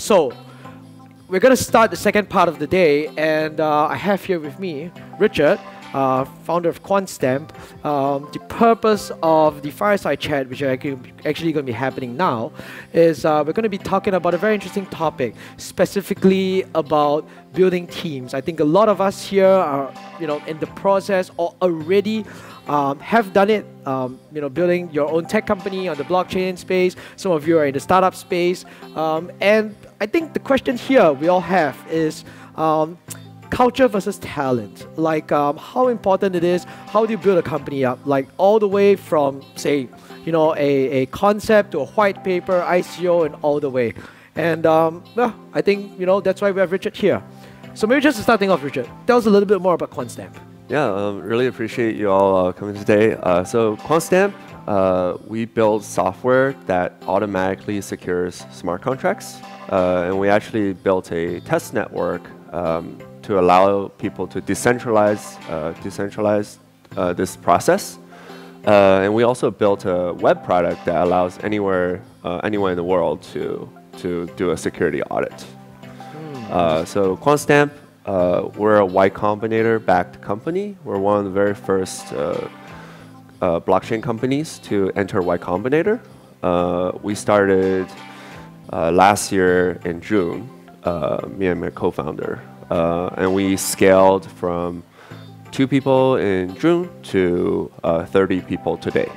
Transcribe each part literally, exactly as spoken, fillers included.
So, we're going to start the second part of the day, and uh, I have here with me Richard, uh, founder of Quantstamp. Um, the purpose of the fireside chat, which is actually going to be happening now, is uh, we're going to be talking about a very interesting topic, specifically about building teams. I think a lot of us here are, you know, in the process or already um, have done it. Um, you know, building your own tech company on the blockchain space. Some of you are in the startup space, um, and I think the question here we all have is um, culture versus talent. Like um, how important it is. How do you build a company up? Like all the way from, say, you know, a, a concept to a white paper, I C O, and all the way. And um, well, I think, you know, that's why we have Richard here. So maybe just starting off, Richard, tell us a little bit more about Quantstamp. Yeah, um, really appreciate you all uh, coming today. Uh, so Quantstamp, uh, we build software that automatically secures smart contracts. Uh, and we actually built a test network um, to allow people to decentralize, uh, decentralize uh, this process. Uh, and we also built a web product that allows anywhere, uh, anyone in the world to, to do a security audit. Mm. Uh, so Quantstamp, uh, we're a Y Combinator-backed company. We're one of the very first uh, uh, blockchain companies to enter Y Combinator. Uh, we started uh, last year in June, uh, me and my co-founder. Uh, and we scaled from two people in June to uh, thirty people today.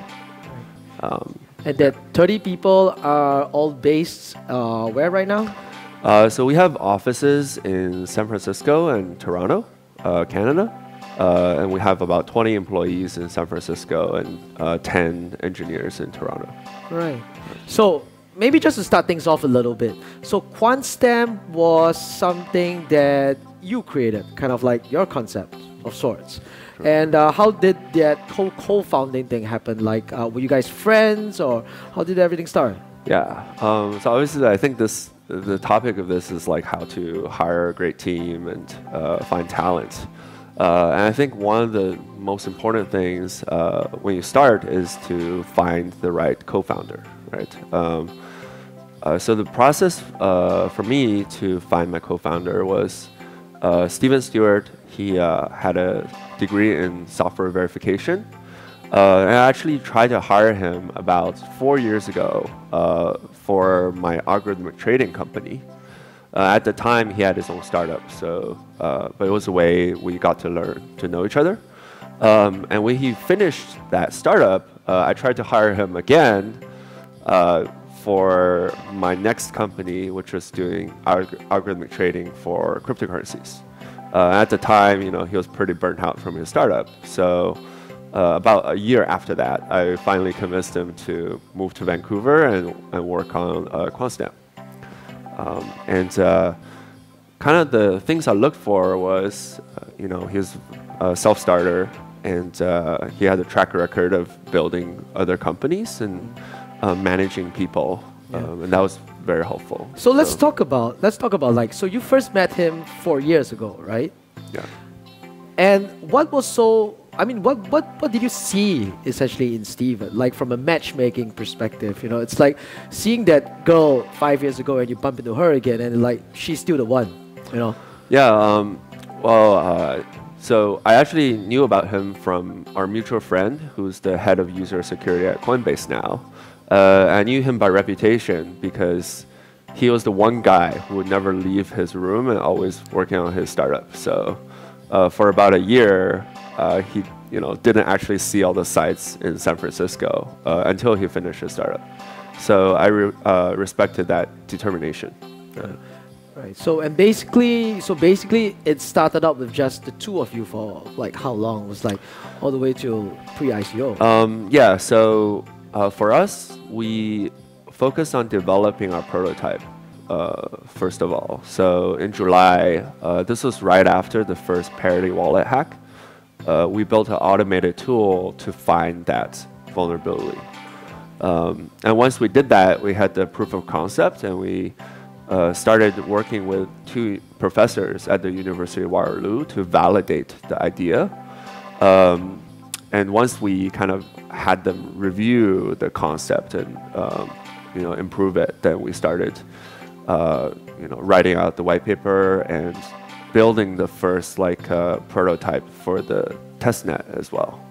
Um, and that thirty people are all based uh, where right now? Uh, so we have offices in San Francisco and Toronto, uh, Canada. Uh, and we have about twenty employees in San Francisco and uh, ten engineers in Toronto. Right. So maybe just to start things off a little bit. So Quantstamp was something that you created, kind of like your concept of sorts. Sure. And uh, how did that whole co-founding thing happen? Like, uh, were you guys friends, or how did everything start? Yeah. Um, so obviously, I think this the topic of this is like how to hire a great team and uh, find talent. Uh, and I think one of the most important things uh, when you start is to find the right co-founder, right? Um, uh, so the process uh, for me to find my co-founder was uh, Steven Stewart. He uh, had a degree in software verification. Uh, and I actually tried to hire him about four years ago uh, for my algorithmic trading company. Uh, at the time, he had his own startup, so uh, but it was a way we got to learn to know each other. Um, and when he finished that startup, uh, I tried to hire him again uh, for my next company, which was doing alg algorithmic trading for cryptocurrencies. Uh, at the time, you know, he was pretty burnt out from his startup, so. Uh, about a year after that, I finally convinced him to move to Vancouver and, and work on uh, Quantstamp. Um, and uh, kind of the things I looked for was, uh, you know, he was a self-starter, and uh, he had a track record of building other companies and uh, managing people, yeah. um, and that was very helpful. So, so let's talk about let's talk about like so you first met him four years ago, right? Yeah. And what was so I mean, what, what, what did you see essentially in Steven, like from a matchmaking perspective? You know, it's like seeing that girl five years ago and you bump into her again and like she's still the one, you know? Yeah, um, well, uh, so I actually knew about him from our mutual friend who's the head of user security at Coinbase now. Uh, I knew him by reputation because he was the one guy who would never leave his room and always working on his startup. So uh, for about a year, Uh, he, you know, didn't actually see all the sites in San Francisco uh, until he finished his startup. So I re uh, respected that determination. Yeah. Right. So and basically, so basically, it started out with just the two of you for like how long? It was like all the way to pre-I C O. Um, yeah. So uh, for us, we focused on developing our prototype uh, first of all. So in July, uh, this was right after the first Parity wallet hack. Uh, we built an automated tool to find that vulnerability. Um, and once we did that, we had the proof of concept, and we uh, started working with two professors at the University of Waterloo to validate the idea. Um, and once we kind of had them review the concept and um, you know, improve it, then we started uh, you know, writing out the white paper and building the first like uh, prototype for the testnet as well.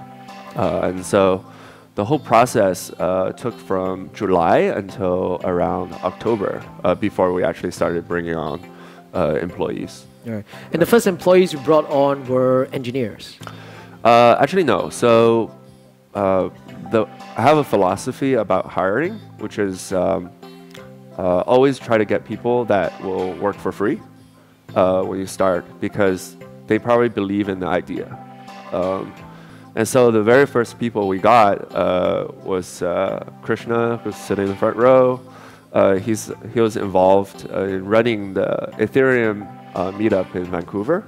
Uh, and so the whole process uh, took from July until around October uh, before we actually started bringing on uh, employees. Right. And the first employees you brought on were engineers? Uh, actually, no. So uh, the, I have a philosophy about hiring, which is um, uh, always try to get people that will work for free uh, when you start, because they probably believe in the idea. Um, and so the very first people we got uh, was uh, Krishna, who's sitting in the front row. Uh, he's, he was involved uh, in running the Ethereum uh, meetup in Vancouver.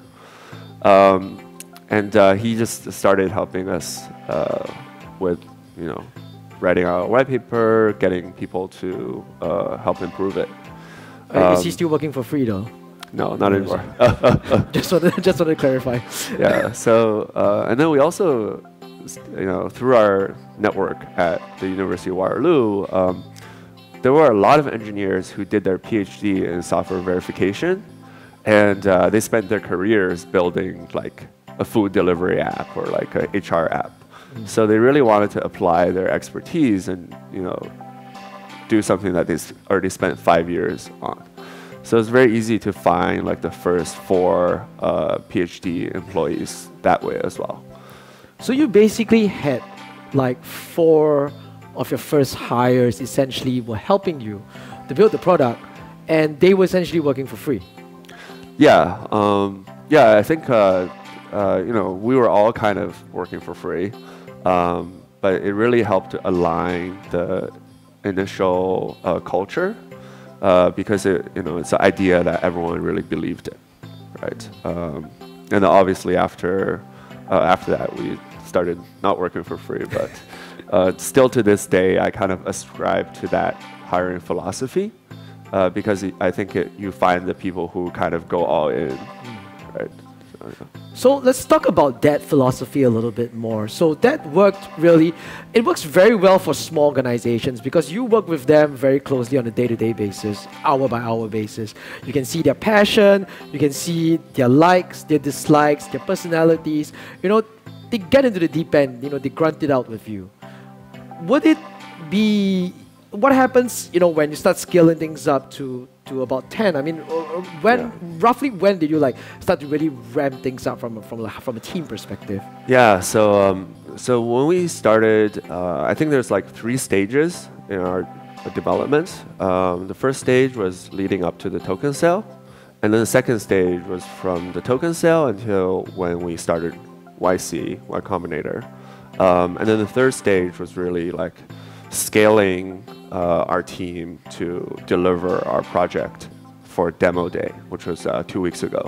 Um, and uh, he just started helping us uh, with, you know, writing out a white paper, getting people to uh, help improve it. Uh, um, is he still working for free though? No, not anymore. just wanted, just wanted to clarify. Yeah. So, uh, and then we also, you know, through our network at the University of Waterloo, um, there were a lot of engineers who did their PhD in software verification, and uh, they spent their careers building like a food delivery app or like a H R app. Mm. So they really wanted to apply their expertise and, you know, do something that they already spent five years on. So it's very easy to find like the first four uh, PhD employees that way as well. So you basically had like four of your first hires essentially were helping you to build the product, and they were essentially working for free. Yeah, um, yeah. I think uh, uh, you know, we were all kind of working for free, um, but it really helped to align the initial uh, culture. Uh, because it, you know, it's an idea that everyone really believed in, right? Um, and then obviously after uh, after that, we started not working for free. But uh, still to this day, I kind of ascribe to that hiring philosophy uh, because it, I think it, you find the people who kind of go all in, right? So, yeah. So let's talk about that philosophy a little bit more. So that worked really, it works very well for small organizations because you work with them very closely on a day-to-day basis, hour by hour basis. You can see their passion, you can see their likes, their dislikes, their personalities. You know, they get into the deep end, you know, they grunt it out with you. Would it be, what happens, you know, when you start scaling things up to to about ten? I mean, when yeah. roughly when did you like start to really ramp things up from from from a team perspective? Yeah, so um, so when we started, uh, I think there's like three stages in our development. Um, the first stage was leading up to the token sale, and then the second stage was from the token sale until when we started Y C, Y Combinator, um, and then the third stage was really like scaling uh, our team to deliver our project for demo day, which was uh, two weeks ago.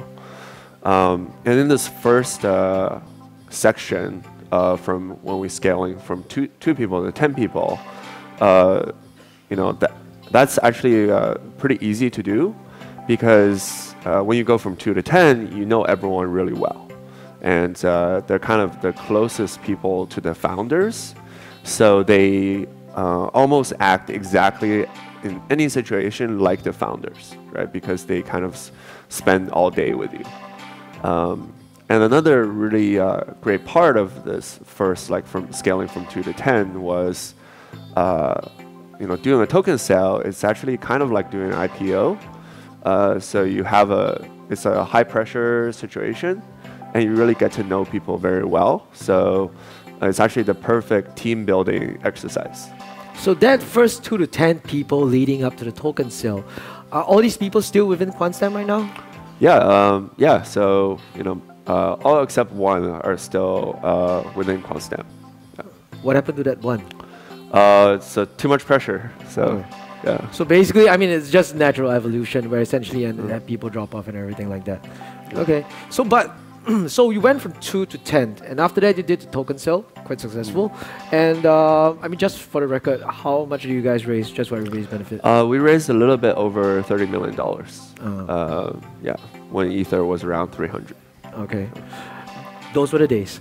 Um, and in this first uh, section, uh, from when we scaling from two two people to ten people, uh, you know, that that's actually uh, pretty easy to do, because uh, when you go from two to ten, you know everyone really well, and uh, they're kind of the closest people to the founders, so they Uh, almost act exactly in any situation like the founders, right? Because they kind of s spend all day with you. Um, and another really uh, great part of this first, like from scaling from two to ten, was, uh, you know, doing a token sale. It's actually kind of like doing an I P O. Uh, so you have a, it's a high pressure situation, and you really get to know people very well. So uh, it's actually the perfect team building exercise. So that first two to ten people leading up to the token sale, are all these people still within Quantstamp right now? Yeah, um, yeah. So you know, uh, all except one are still uh, within Quantstamp. Yeah. What happened to that one? Uh, it's uh, too much pressure. So oh. yeah. So basically, I mean, it's just natural evolution where essentially and mm. people drop off and everything like that. Yeah. Okay. So but. So you went from two to ten, and after that you did the token sale, quite successful. And uh, I mean, just for the record, how much did you guys raise, just for everybody's benefit? Uh, we raised a little bit over thirty million dollars. Uh, uh, yeah, when Ether was around three hundred. Okay, those were the days.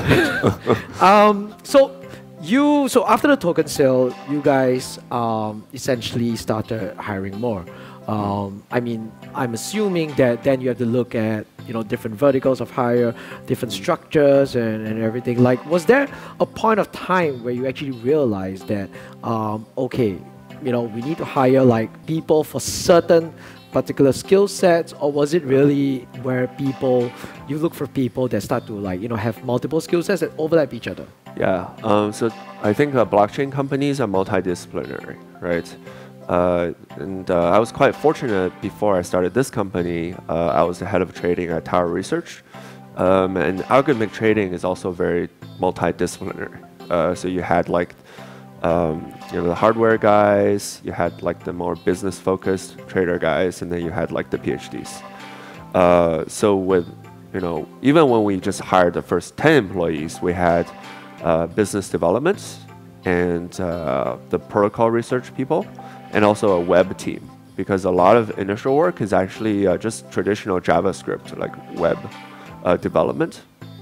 um, so you, so after the token sale, you guys um, essentially started hiring more. Um, I mean, I'm assuming that then you have to look at, you know, different verticals of hire, different structures and, and everything. Like, was there a point of time where you actually realized that, um, okay, you know, we need to hire like people for certain particular skill sets, or was it really where people, you look for people that start to like, you know, have multiple skill sets that overlap each other? Yeah, um, so I think uh, blockchain companies are multidisciplinary, right? Uh, and uh, I was quite fortunate before I started this company. Uh, I was the head of trading at Tower Research. Um, and algorithmic trading is also very multidisciplinary. Uh, so you had like um, you know, the hardware guys, you had like the more business focused trader guys, and then you had like the PhDs. Uh, so with, you know, even when we just hired the first ten employees, we had uh, business development and uh, the protocol research people, and also a web team, because a lot of initial work is actually uh, just traditional JavaScript, like web uh, development.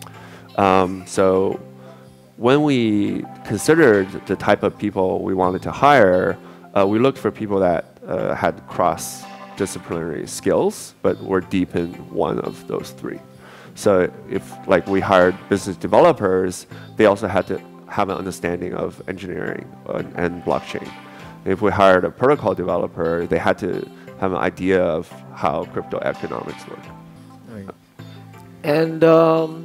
Um, so when we considered the type of people we wanted to hire, uh, we looked for people that uh, had cross-disciplinary skills, but were deep in one of those three. So if like we hired business developers, they also had to have an understanding of engineering and, and blockchain. If we hired a protocol developer, they had to have an idea of how crypto economics work. Right. And um,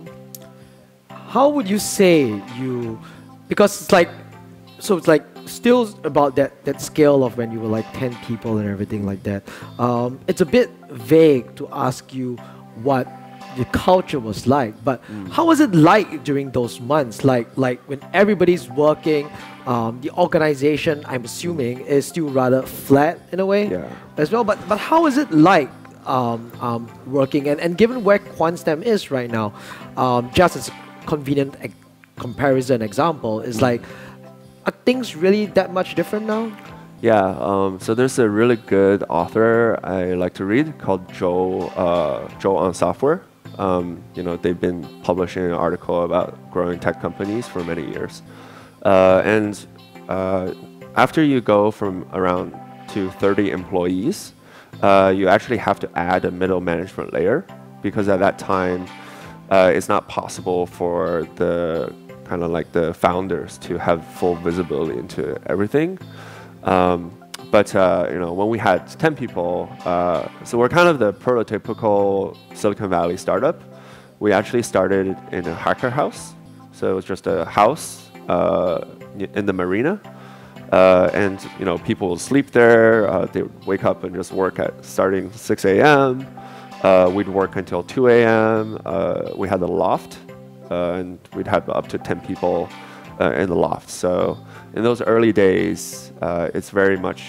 how would you say you, because it's like, so it's like still about that, that scale of when you were like ten people and everything like that. Um, it's a bit vague to ask you what the culture was like, but mm. how was it like during those months? Like, like when everybody's working, um, the organization, I'm assuming, is still rather flat in a way yeah. as well. But but how is it like um, um, working? And and given where Quantstamp is right now, um, just as a convenient e comparison example, is like, are things really that much different now? Yeah, um, so there's a really good author I like to read called Joe, uh, Joe on Software. Um, you know, they've been publishing an article about growing tech companies for many years. Uh, and uh, after you go from around to thirty employees, uh, you actually have to add a middle management layer, because at that time, uh, it's not possible for the kind of like the founders to have full visibility into everything. Um, but uh, you know, when we had ten people, uh, so we're kind of the prototypical Silicon Valley startup. We actually started in a hacker house, so it was just a house uh, in the marina, uh, and you know, people would sleep there. Uh, they would wake up and just work at starting six A M Uh, we'd work until two A M Uh, we had a loft, uh, and we'd have up to ten people uh, in the loft. So in those early days, uh, it's very much,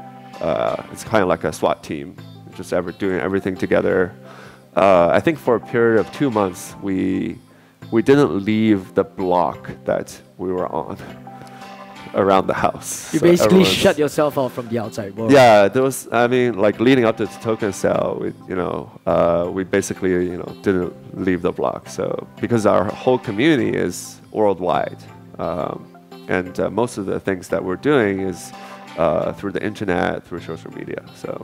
uh, it's kind of like a SWAT team, just ever doing everything together. Uh, I think for a period of two months, we we didn't leave the block that we were on around the house. You So basically shut yourself out from the outside world. Yeah, there was, I mean, like leading up to the token sale, we, you know, uh, we basically, you know, didn't leave the block. So because our whole community is worldwide. Um, And uh, most of the things that we're doing is uh, through the internet, through social media. So,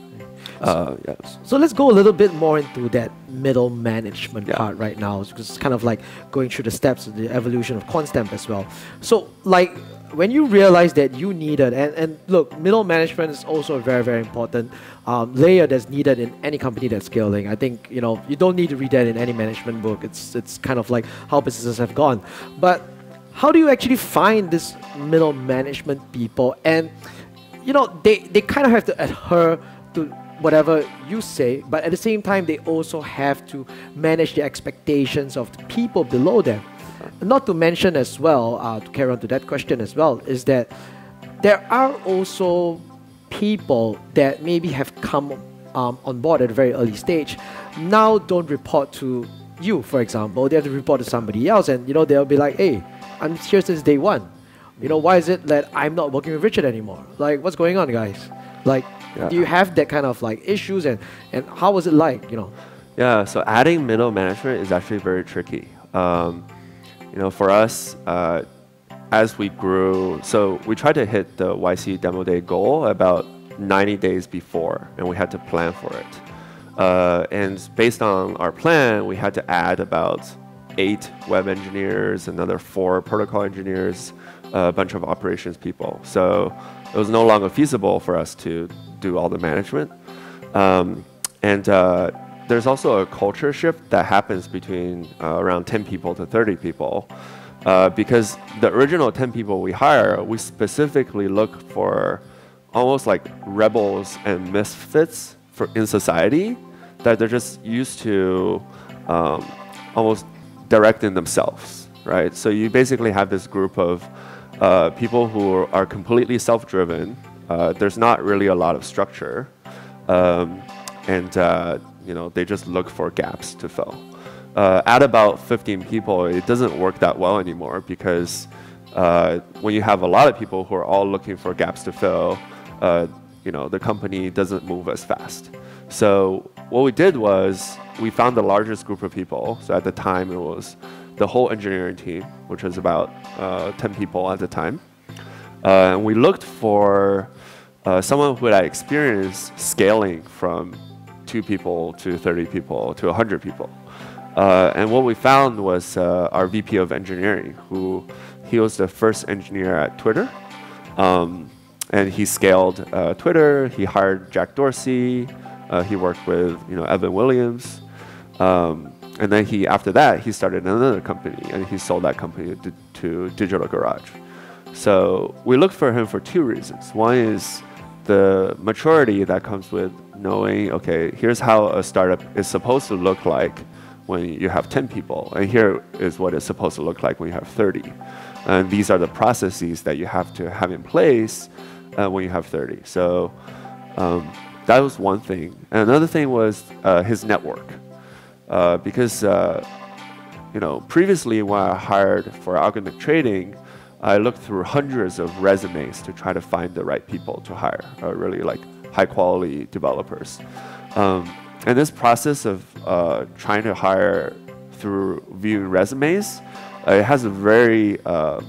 uh, yeah. So let's go a little bit more into that middle management yeah. part right now, because it's kind of like going through the steps of the evolution of Quantstamp as well. So, like, when you realize that you needed, and, and look, middle management is also a very, very important um, layer that's needed in any company that's scaling. I think, you know, you don't need to read that in any management book. It's, it's kind of like how businesses have gone. But how do you actually find this middle management people? And, you know, they, they kind of have to adhere to whatever you say, but at the same time, they also have to manage the expectations of the people below them. Not to mention as well, uh, to carry on to that question as well, is that there are also people that maybe have come um, on board at a very early stage, now don't report to you, for example. They have to report to somebody else, and, you know, they'll be like, hey, I'm here since day one. You know, why is it that I'm not working with Richard anymore? Like, what's going on, guys? Like, yeah. do you have that kind of like issues, and, and how was it like, you know? Yeah, so adding middle management is actually very tricky. Um, you know, for us, uh, as we grew, so we tried to hit the Y C Demo Day goal about ninety days before, and we had to plan for it. Uh, and based on our plan, we had to add about eight web engineers, another four protocol engineers, a bunch of operations people. So it was no longer feasible for us to do all the management. Um, and uh, there's also a culture shift that happens between uh, around ten people to thirty people. Uh, because the original ten people we hire, we specifically look for almost like rebels and misfits for, in society, that they're just used to um, almost directing themselves, right? So you basically have this group of uh, people who are completely self-driven. Uh, there's not really a lot of structure, um, and uh, you know, they just look for gaps to fill. Uh, at about fifteen people, it doesn't work that well anymore, because uh, when you have a lot of people who are all looking for gaps to fill, uh, you know, the company doesn't move as fast. So what we did was we found the largest group of people. So at the time, it was the whole engineering team, which was about uh, ten people at the time. Uh, and we looked for uh, someone who had experience scaling from two people to thirty people to one hundred people. Uh, and what we found was uh, our V P of engineering, who he was the first engineer at Twitter. Um, and he scaled uh, Twitter. He hired Jack Dorsey. Uh, he worked with you know Evan Williams. Um, and then he, after that, he started another company, and he sold that company to, to Digital Garage. So we looked for him for two reasons. One is the maturity that comes with knowing, okay, here's how a startup is supposed to look like when you have ten people, and here is what it's supposed to look like when you have thirty. And these are the processes that you have to have in place uh, when you have thirty. So um, that was one thing. And another thing was uh, his network. Uh, because uh, you know, previously when I hired for algorithmic trading, I looked through hundreds of resumes to try to find the right people to hire, uh, really like high quality developers. Um, and this process of uh, trying to hire through viewing resumes, uh, it has a very uh,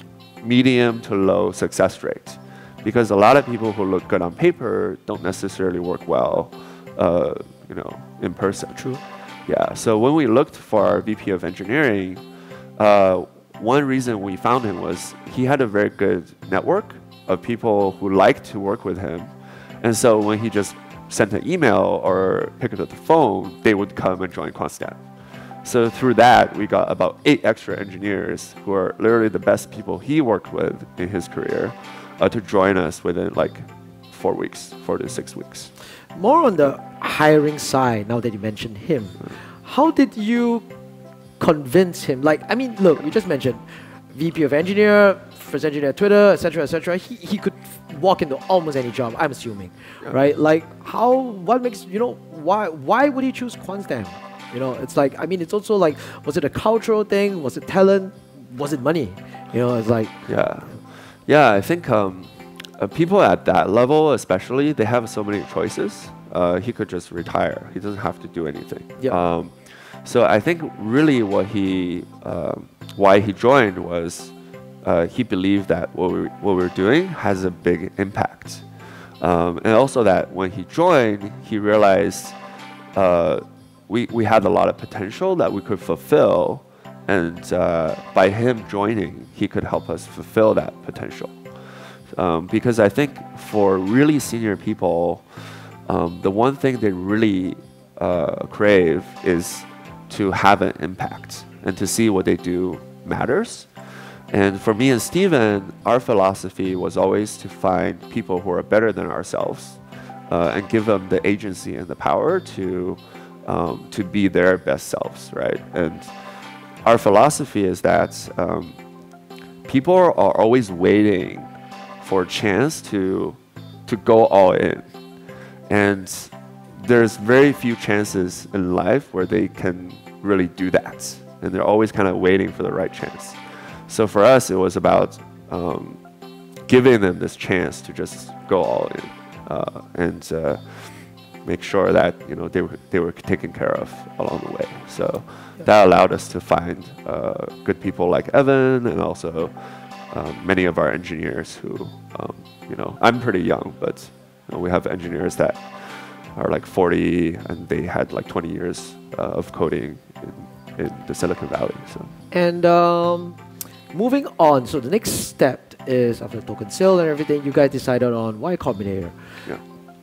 medium to low success rate, because a lot of people who look good on paper don't necessarily work well, uh, you know, in person. True. Yeah. So when we looked for our V P of engineering, uh, one reason we found him was he had a very good network of people who liked to work with him, and so when he just sent an email or picked up the phone, they would come and join Quantstamp. So through that, we got about eight extra engineers who are literally the best people he worked with in his career uh, to join us within like four weeks, four to six weeks. More on the hiring side, now that you mentioned him, how did you convince him? Like, I mean, look, you just mentioned V P of engineer, first engineer at Twitter, et cetera, et cetera. He, he could walk into almost any job, I'm assuming, yeah. Right? Like, how, what makes, you know, why, why would he choose Quantstamp? You know, it's like, I mean, it's also like, was it a cultural thing? Was it talent? Was it money? You know, it's like. Yeah. Yeah, I think um, uh, people at that level, especially, they have so many choices. Uh, he could just retire. He doesn't have to do anything. Yeah. Um, so I think really what he, uh, why he joined was uh, he believed that what we, what we were doing has a big impact. Um, and also that when he joined, he realized uh, we, we had a lot of potential that we could fulfill, and uh, by him joining, he could help us fulfill that potential. Um, because I think for really senior people, um, the one thing they really uh, crave is to have an impact and to see what they do matters. And for me and Steven, our philosophy was always to find people who are better than ourselves uh, and give them the agency and the power to Um, to be their best selves, right? And our philosophy is that um, people are always waiting for a chance to to go all in, and there's very few chances in life where they can really do that, and they're always kind of waiting for the right chance. So for us, it was about um, giving them this chance to just go all in, uh, and uh, make sure that you know they were they were taken care of along the way. So yeah. That allowed us to find uh, good people like Evan, and also um, many of our engineers who, um, you know, I'm pretty young, but Uh, we have engineers that are like forty, and they had like twenty years uh, of coding in, in the Silicon Valley. So. And um, moving on, so the next step is after token sale and everything, you guys decided on Y Combinator. Yeah.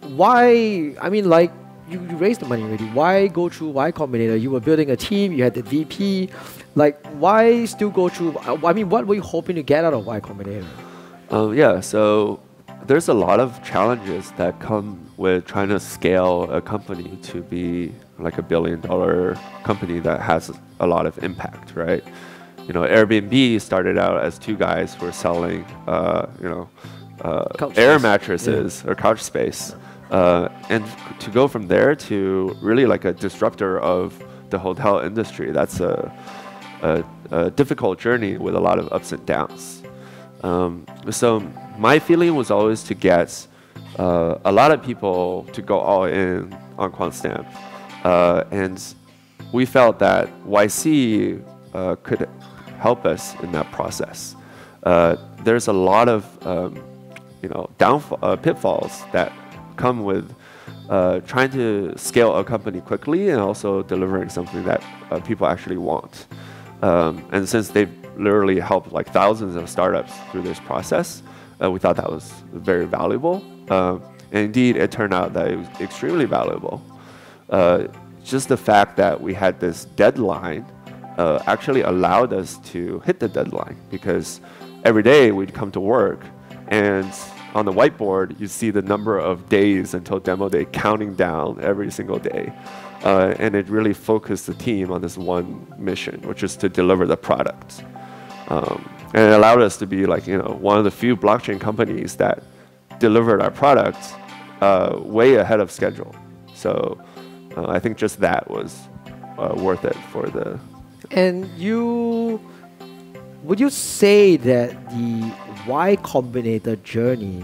Why? I mean, like you, you raised the money already. Why go through Y Combinator? You were building a team. You had the V P. Like, why still go through? I mean, what were you hoping to get out of Y Combinator? Um, yeah. So there's a lot of challenges that come with trying to scale a company to be like a billion dollar company that has a lot of impact, right? You know, Airbnb started out as two guys who were selling, uh, you know, uh, air mattresses yeah. or couch space. Uh, and to go from there to really like a disruptor of the hotel industry, that's a, a, a difficult journey with a lot of ups and downs. Um, so my feeling was always to get uh, a lot of people to go all in on Quantstamp. Uh, and we felt that Y C uh, could help us in that process. Uh, there's a lot of um, you know, downfall, uh, pitfalls that come with uh, trying to scale a company quickly and also delivering something that uh, people actually want. Um, and since they've literally helped like thousands of startups through this process, uh, we thought that was very valuable. Uh, and indeed, it turned out that it was extremely valuable. Uh, just the fact that we had this deadline uh, actually allowed us to hit the deadline, because every day we'd come to work and on the whiteboard you see the number of days until demo day counting down every single day. Uh, and it really focused the team on this one mission, which is to deliver the product. Um, and it allowed us to be like, you know, one of the few blockchain companies that delivered our product uh, way ahead of schedule. So uh, I think just that was uh, worth it for the... And you, would you say that the Y Combinator journey,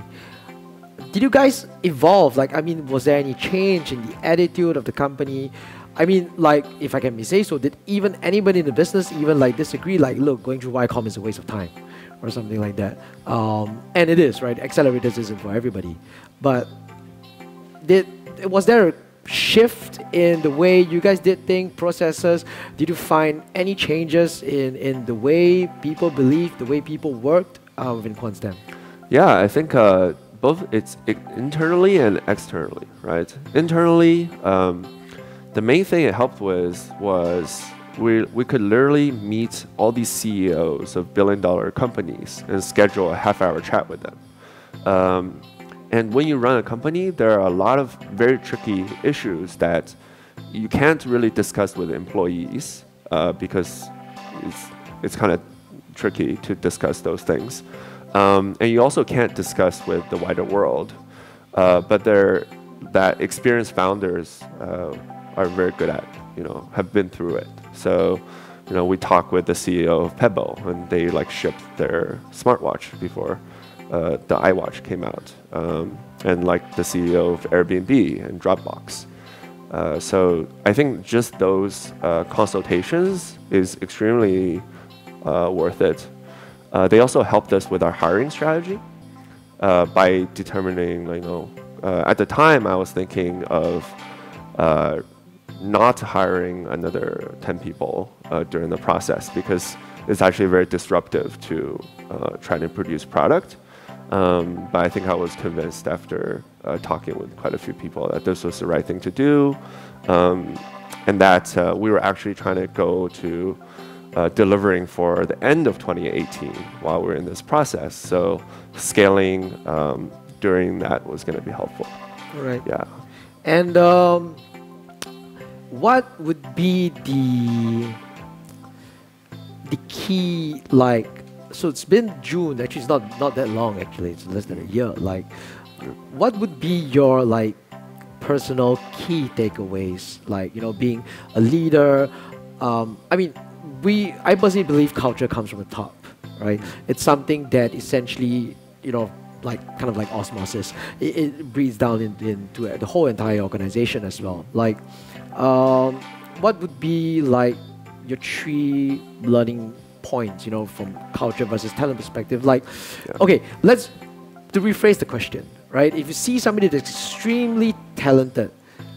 did you guys evolve? Like, I mean, was there any change in the attitude of the company? I mean, like, if I can say so, did even anybody in the business even like disagree? Like, look, going through Y Com is a waste of time, or something like that. Um, and it is, right? Accelerators isn't for everybody. But did was there a shift in the way you guys did things, processes? Did you find any changes in in the way people believed, the way people worked uh, within Quantstamp? Yeah, I think uh, both it's it, internally and externally, right? Internally, um, the main thing it helped with was we we could literally meet all these C E Os of billion dollar companies and schedule a half hour chat with them. Um, and when you run a company, there are a lot of very tricky issues that you can't really discuss with employees uh, because it's it's kind of tricky to discuss those things. Um, and you also can't discuss with the wider world. Uh, but they're, that experienced founders uh, are very good at, you know, have been through it. So, you know, we talk with the C E O of Pebble, and they like shipped their smartwatch before uh, the iWatch came out. Um, and like the C E O of Airbnb and Dropbox. Uh, so I think just those uh, consultations is extremely uh, worth it. Uh, they also helped us with our hiring strategy uh, by determining, you know, uh, at the time I was thinking of uh, not hiring another ten people uh, during the process, because it's actually very disruptive to uh, try to produce product. Um, but I think I was convinced after uh, talking with quite a few people that this was the right thing to do, um, and that uh, we were actually trying to go to uh, delivering for the end of twenty eighteen while we're in this process. So scaling um, during that was going to be helpful. Right. Yeah. And um, what would be the the key, like, so it's been June, actually it's not not that long, actually it's less than a year. Like, what would be your like personal key takeaways, like, you know, being a leader? um, I mean, we I personally believe culture comes from the top, right? It's something that essentially, you know, like kind of like osmosis, it, it breathes down in, into the whole entire organization as well. Like, um, what would be like your three learning points, you know, from culture versus talent perspective? Like, yeah. Okay, let's to rephrase the question, right? If you see somebody that's extremely talented,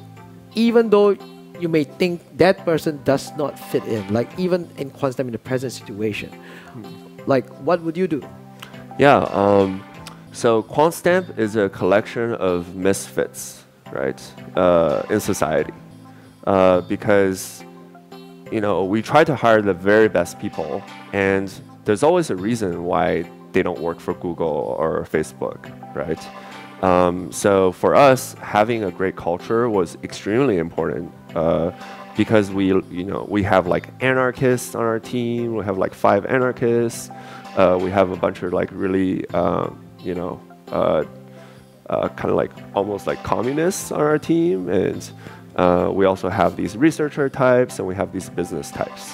even though you may think that person does not fit in, like even in Quantstamp in the present situation, like what would you do? Yeah, um, so Quantstamp is a collection of misfits, right, uh, in society, uh, because you know we try to hire the very best people, and there's always a reason why they don't work for Google or Facebook, right? Um, so for us, having a great culture was extremely important uh, because we, you know, we have like anarchists on our team. We have like five anarchists. Uh, we have a bunch of like really, uh, you know, uh, uh, kind of like almost like communists on our team, and uh, we also have these researcher types, and we have these business types.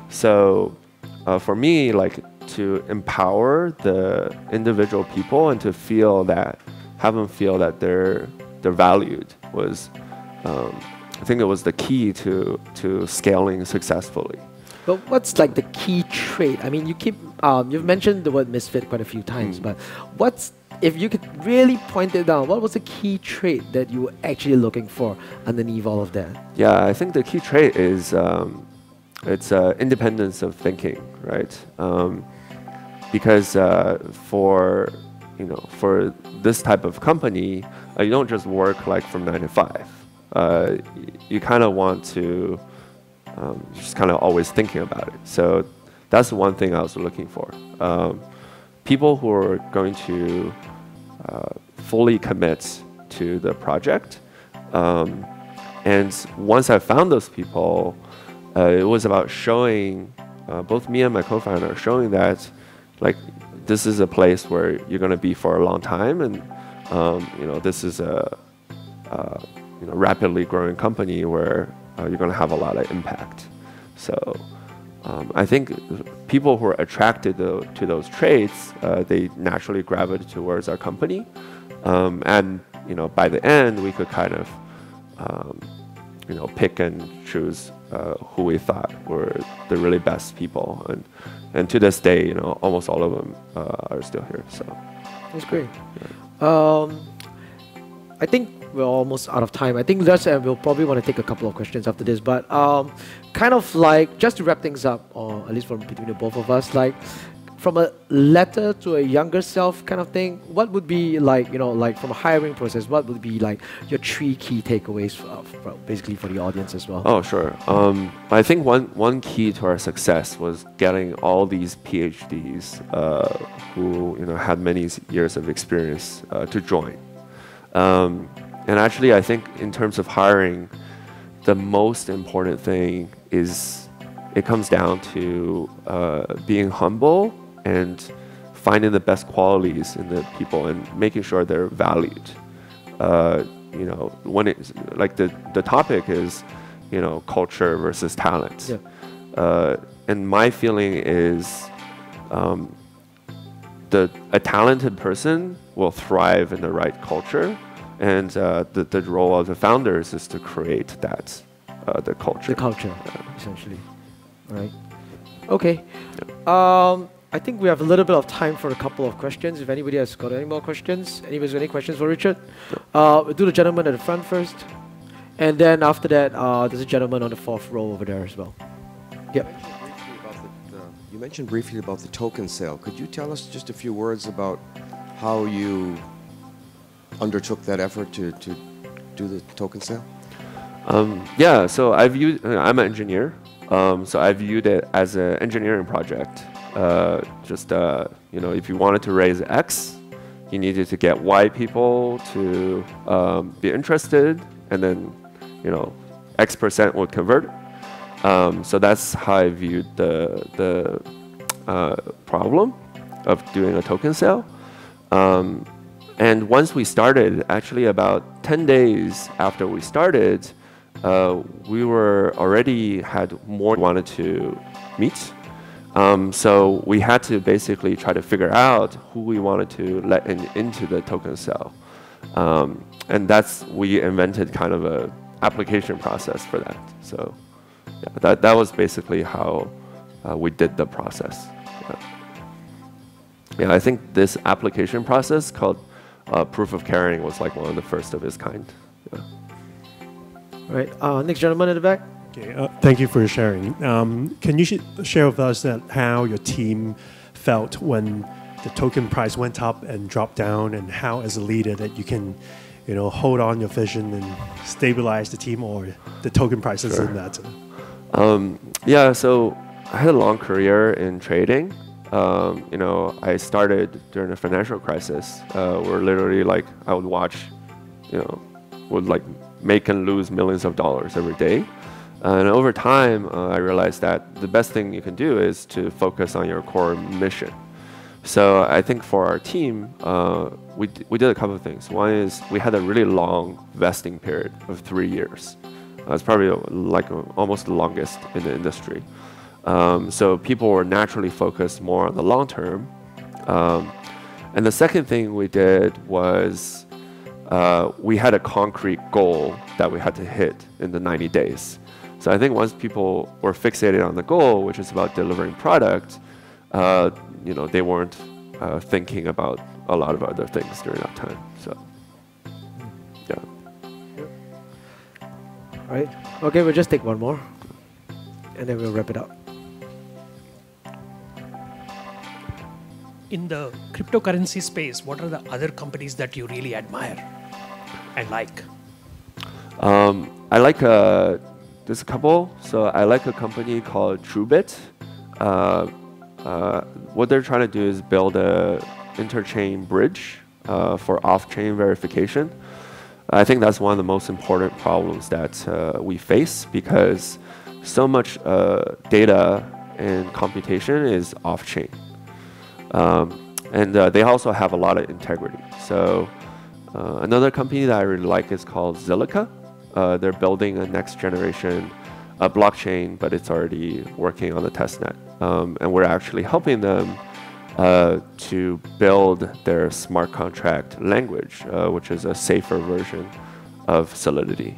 So uh, for me, like to empower the individual people and to feel that. Have them feel that they're they're valued was, um, I think it was the key to to scaling successfully. But what's like the key trait? I mean, you keep um, you've mentioned the word misfit quite a few times, mm. but what's if you could really point it down? What was the key trait that you were actually looking for underneath all of that? Yeah, I think the key trait is um, it's uh, independence of thinking, right? Um, because uh, for you know, for this type of company, uh, you don't just work like from nine to five. Uh, you kind of want to um, just kind of always thinking about it. So that's one thing I was looking for. Um, people who are going to uh, fully commit to the project. Um, and once I found those people, uh, it was about showing, uh, both me and my co-founder, showing that like, this is a place where you're going to be for a long time, and um, you know this is a uh, you know rapidly growing company where uh, you're going to have a lot of impact. So um, I think people who are attracted to, to those traits, uh, they naturally gravitate towards our company, um, and you know by the end we could kind of um, you know pick and choose uh, who we thought were the really best people. And And to this day, you know, almost all of them uh, are still here. So that's great. Yeah. Um, I think we're almost out of time. I think let's uh, we'll probably want to take a couple of questions after this. But um, kind of like just to wrap things up, or at least from between the both of us, like from a letter to a younger self kind of thing, what would be like, you know, like from a hiring process, what would be like your three key takeaways for, for basically for the audience as well? Oh, sure. Um, I think one, one key to our success was getting all these PhDs uh, who, you know, had many years of experience uh, to join. Um, and actually, I think in terms of hiring, the most important thing is it comes down to uh, being humble and finding the best qualities in the people and making sure they're valued. Uh, you know, when it's like the, the topic is, you know, culture versus talent. Yeah. Uh, and my feeling is um, the, a talented person will thrive in the right culture, and uh, the, the role of the founders is to create that, uh, the culture. The culture, yeah. essentially. All right. Okay. Yeah. Um, I think we have a little bit of time for a couple of questions. If anybody has got any more questions, anybody's got any questions for Richard? Uh, we'll do the gentleman at the front first. And then after that, uh, there's a gentleman on the fourth row over there as well. Yep. You mentioned briefly about the, uh, you mentioned briefly about the token sale. Could you tell us just a few words about how you undertook that effort to, to do the token sale? Um, yeah, so I viewed, uh, I'm an engineer, um, so I viewed it as an engineering project. Uh, just, uh, you know, if you wanted to raise X, you needed to get Y people to um, be interested, and then, you know, X percent would convert. Um, so that's how I viewed the, the uh, problem of doing a token sale. Um, and once we started, actually about ten days after we started, uh, we were already had more wanted to meet. Um, so we had to basically try to figure out who we wanted to let in, into the token sale. Um, and that's, we invented kind of a application process for that. So yeah, that, that was basically how uh, we did the process. Yeah. yeah, I think this application process called uh, proof of carrying was like one of the first of its kind. Yeah. All right, uh, next gentleman in the back. Okay, uh, thank you for sharing. Um, can you sh share with us that how your team felt when the token price went up and dropped down, and how, as a leader, that you can, you know, hold on your vision and stabilize the team, or the token prices Sure. in that? Um, yeah, so I had a long career in trading. Um, you know, I started during the financial crisis, uh, where literally like I would watch, you know, would like make and lose millions of dollars every day. And over time, uh, I realized that the best thing you can do is to focus on your core mission. So I think for our team, uh, we, d we did a couple of things. One is we had a really long vesting period of three years. Uh, it's probably uh, like uh, almost the longest in the industry. Um, so people were naturally focused more on the long term. Um, and the second thing we did was uh, we had a concrete goal that we had to hit in the ninety days. So I think once people were fixated on the goal, which is about delivering product, uh, you know, they weren't uh, thinking about a lot of other things during that time. So, yeah. All right. Okay, we'll just take one more, and then we'll wrap it up. In the cryptocurrency space, what are the other companies that you really admire and like? Um, I like a, there's a couple. So I like a company called TrueBit. Uh, uh, what they're trying to do is build a interchain bridge uh, for off-chain verification. I think that's one of the most important problems that uh, we face, because so much uh, data and computation is off-chain. Um, and uh, they also have a lot of integrity. So uh, another company that I really like is called Zilliqa. Uh, they're building a next generation uh, blockchain, but it's already working on the testnet. Um, and we're actually helping them uh, to build their smart contract language, uh, which is a safer version of Solidity.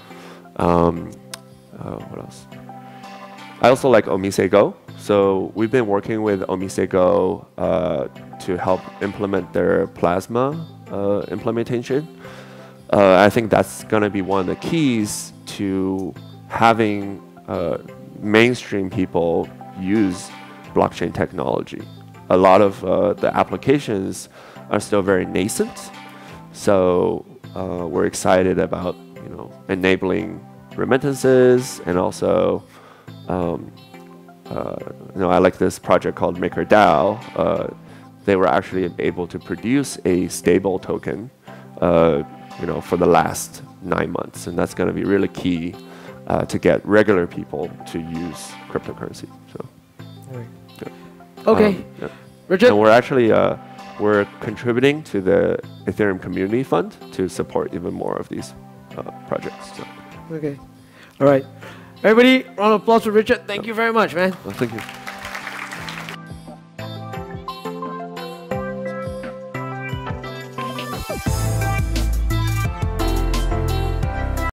Um, uh, what else? I also like OmiseGo. So we've been working with OmiseGo uh, to help implement their Plasma uh, implementation. Uh, I think that's going to be one of the keys to having uh, mainstream people use blockchain technology. A lot of uh, the applications are still very nascent, so uh, we're excited about, you know, enabling remittances, and also um, uh, you know, I like this project called MakerDAO. Uh, they were actually able to produce a stable token uh, you know, for the last nine months, and that's going to be really key uh, to get regular people to use cryptocurrency. So, Right. yeah. Okay, Um, yeah. Richard. And we're actually uh, we're contributing to the Ethereum Community Fund to support even more of these uh, projects. So. Okay. All right. Everybody, round of applause for Richard. Thank you very much, man. Well, thank you.